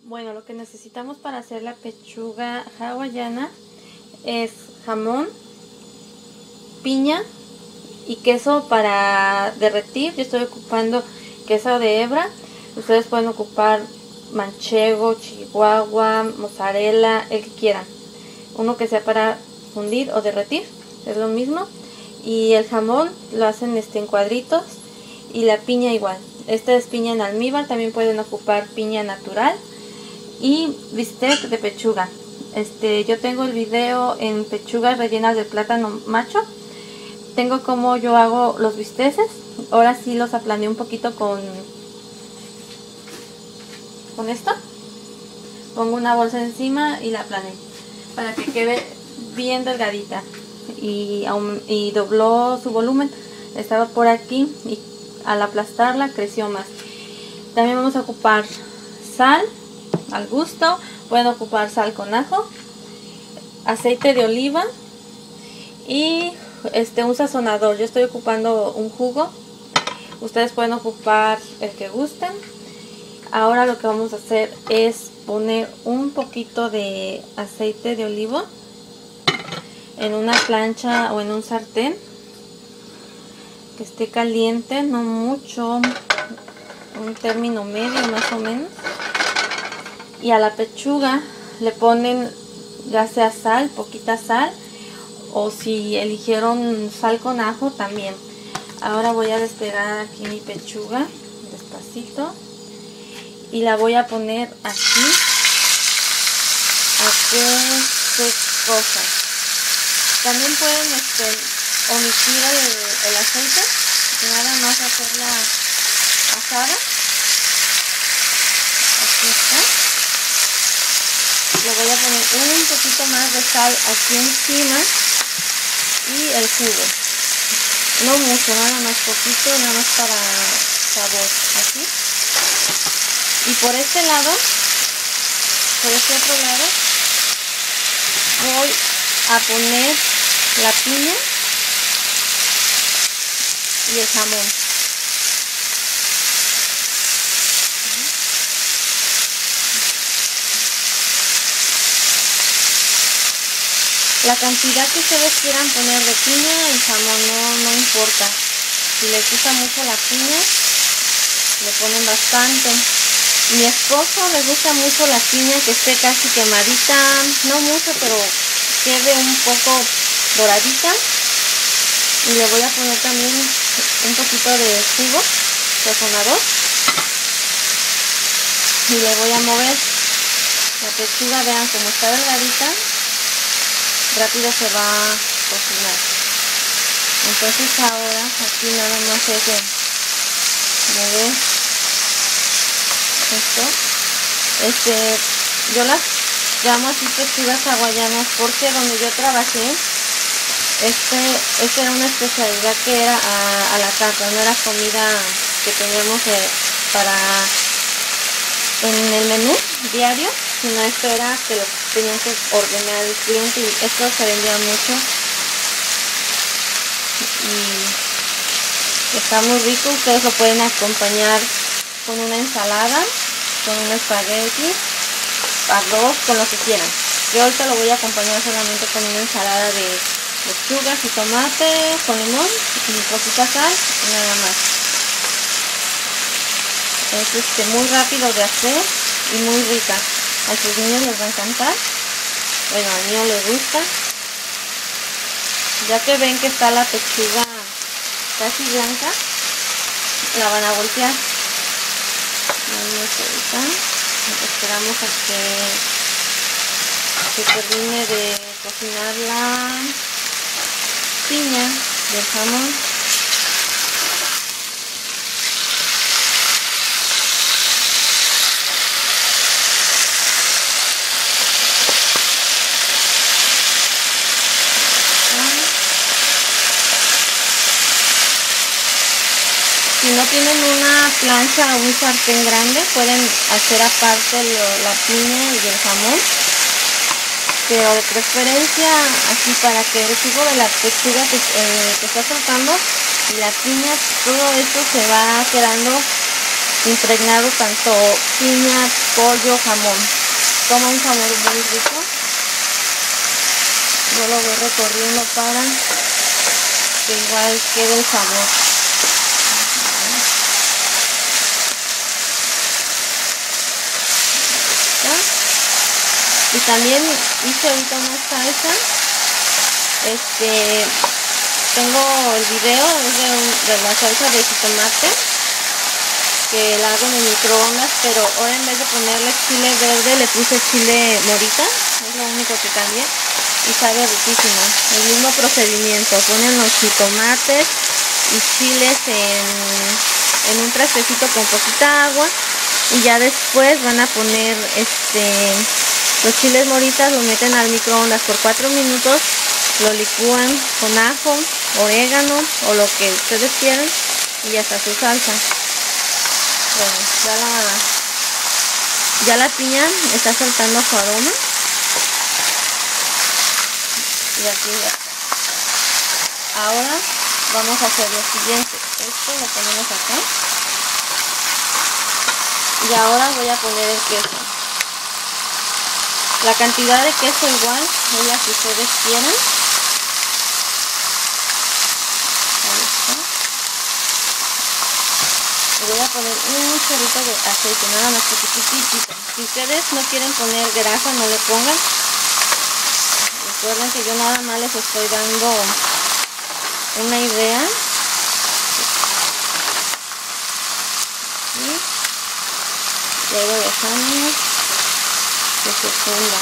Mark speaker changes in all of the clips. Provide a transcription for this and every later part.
Speaker 1: Bueno, lo que necesitamos para hacer la pechuga hawaiana es jamón, piña y queso para derretir. Yo estoy ocupando queso de hebra. Ustedes pueden ocupar manchego, chihuahua, mozzarella, el que quieran. Uno que sea para fundir o derretir, es lo mismo. Y el jamón lo hacen en cuadritos y la piña igual. Esta es piña en almíbar, también pueden ocupar piña natural. Y bistec de pechuga. Yo tengo el video en pechugas rellenas de plátano macho. Tengo como yo hago los bisteces. Ahora sí los aplané un poquito con esto. Pongo una bolsa encima y la aplané para que quede bien delgadita. Y dobló su volumen. Estaba por aquí y al aplastarla creció más. También vamos a ocupar sal al gusto. Pueden ocupar sal con ajo, aceite de oliva y un sazonador. Yo estoy ocupando un jugo. Ustedes pueden ocupar el que gusten. Ahora lo que vamos a hacer es poner un poquito de aceite de oliva en una plancha o en un sartén que esté caliente, no mucho, un término medio más o menos. Y a la pechuga le ponen ya sea sal, poquita sal, o si eligieron sal con ajo también. Ahora voy a despegar aquí mi pechuga despacito y la voy a poner aquí a que se cosa. También pueden omitir el aceite y nada más hacerla asada. Aquí está. Le voy a poner un poquito más de sal aquí encima y el jugo. No mucho, nada más poquito, nada más para sabor. Así. Y por este lado, por este otro lado, voy a poner la piña y el jamón. La cantidad que ustedes quieran poner de piña y jamón no importa. Si les gusta mucho la piña, le ponen bastante. Mi esposo le gusta mucho la piña que esté casi quemadita, no mucho, pero quede un poco doradita. Y le voy a poner también un poquito de jugo sazonador. Y le voy a mover la pechuga, vean como está delgadita. Rápido se va a cocinar. Entonces ahora aquí nada más es de mover esto. Yo las llamo así pechugas hawaianas porque donde yo trabajé esta era una especialidad que era a la carta, no era comida que teníamos en el menú diario, sino esto era que lo tenían que ordenar el cliente y esto se vendía mucho y está muy rico. Ustedes lo pueden acompañar con una ensalada, con un espagueti, arroz, con lo que quieran. Yo ahorita lo voy a acompañar solamente con una ensalada de lechugas y tomate con limón y poquita sal y nada más. Es muy rápido de hacer y muy rica. A sus niños les va a encantar. Bueno, al mío le gusta. Ya que ven que está la pechuga casi blanca, la van a voltear. Esperamos a que termine de cocinar la piña del jamón. Si no tienen una plancha o un sartén grande, pueden hacer aparte la piña y el jamón. Pero de preferencia así para que el jugo de la pechuga que está soltando y la piña, todo esto se va quedando impregnado, tanto piña, pollo, jamón. Toma un sabor muy rico. Yo lo voy recorriendo para que igual quede el sabor. Y también hice ahorita una salsa. Tengo el video de la salsa de jitomate, que la hago en el microondas, pero ahora en vez de ponerle chile verde le puse chile morita, es lo único que cambié, y sabe riquísimo. El mismo procedimiento, ponen los jitomates y chiles en un trastecito con poquita agua, y ya después van a poner los chiles moritas, los meten al microondas por 4 minutos, lo licúan con ajo, orégano o lo que ustedes quieran, y ya está su salsa. Bueno, ya la piña está soltando su aroma. Y aquí ya está. Ahora vamos a hacer lo siguiente. Esto lo ponemos acá. Y ahora voy a poner el queso. La cantidad de queso igual es la que ustedes quieran. Ahí está. Le voy a poner un chorrito de aceite, nada más poquitito. Si ustedes no quieren poner grasa, no le pongan. Recuerden que yo nada más les estoy dando una idea. Y luego dejamos que se funda.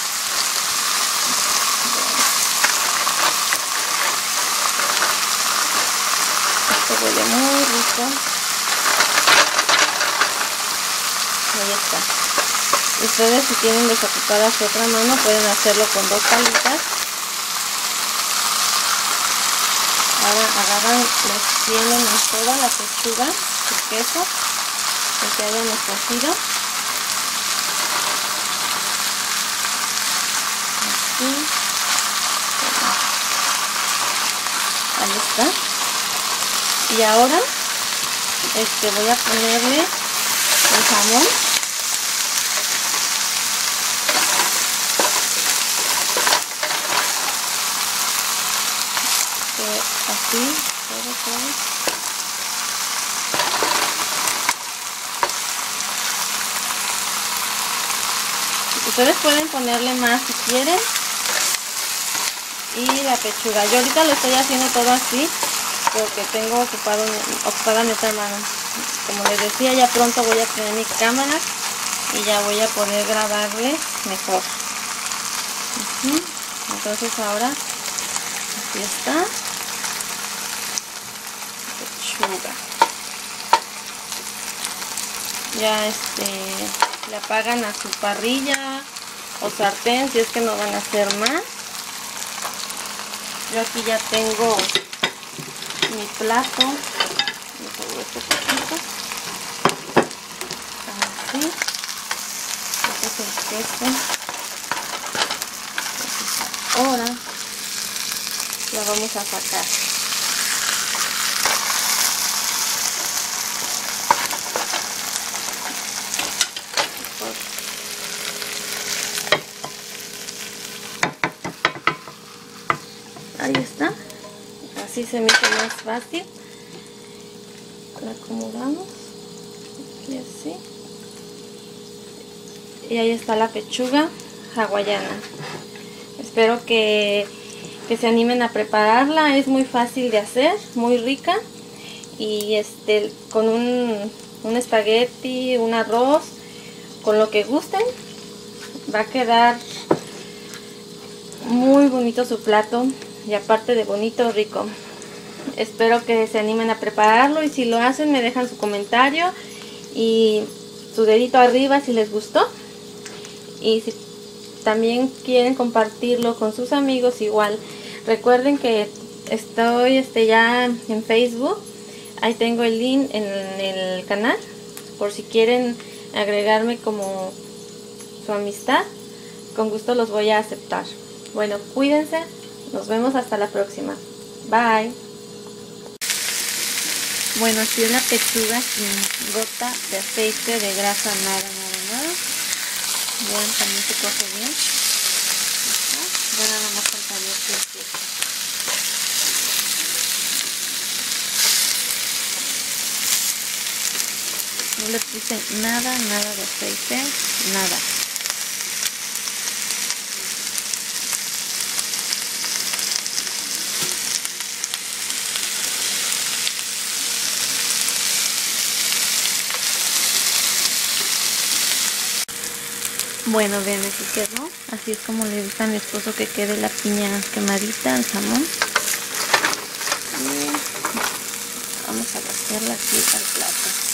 Speaker 1: Esto huele muy rico. Ahí está. Ustedes, si tienen desocupada su otra mano, pueden hacerlo con 2 palitas. Ahora agarran, les tienen toda la pechuga de queso que hayamos cocido. Así. Ahí está. Y ahora voy a ponerle el jamón. Así, todo. Ustedes pueden ponerle más si quieren. Y la pechuga. Yo ahorita lo estoy haciendo todo así porque tengo ocupada mi otra mano. Como les decía, ya pronto voy a tener mi cámara y ya voy a poder grabarle mejor. Entonces ahora aquí está pechuga. Ya le apagan a su parrilla o sartén si es que no van a hacer más. Yo aquí ya tengo mi plato. Así. Este es el queso. Ahora la vamos a sacar. Ahí está. Así se me hizo más fácil. La acomodamos y así. Y ahí está la pechuga hawaiana. Espero que se animen a prepararla. Es muy fácil de hacer, muy rica. Y con un espagueti, un arroz, con lo que gusten, va a quedar muy bonito su plato. Y aparte de bonito, rico. Espero que se animen a prepararlo, y si lo hacen me dejan su comentario y su dedito arriba si les gustó. Y si también quieren compartirlo con sus amigos, igual. Recuerden que estoy ya en Facebook. Ahí tengo el link en el canal por si quieren agregarme como su amistad. Con gusto los voy a aceptar. Bueno, cuídense. Nos vemos hasta la próxima. Bye. Bueno, así es la pechuga sin gota de aceite, de grasa, nada. vean, también se cuaje bien. Bueno, nada más faltaría aquí el queso. No le puse nada de aceite, nada. Bueno, vean, así quedó. Así es como le gusta a mi esposo que quede la piña quemadita al jamón. Y vamos a vaciarla aquí al plato.